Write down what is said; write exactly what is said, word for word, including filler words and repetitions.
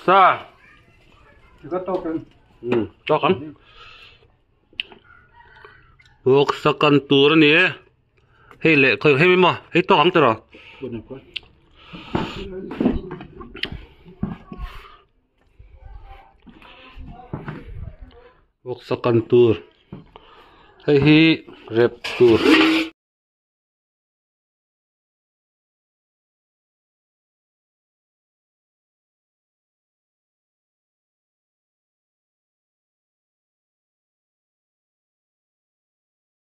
ซ่าก็โตกันอืมโตกันพวกสักกันตัวนี่เฮ้ยเละเคยให้ไม่มาเฮ้ยโตกันตลอดพวกสักกันตัวเฮ้ยเร็บตัว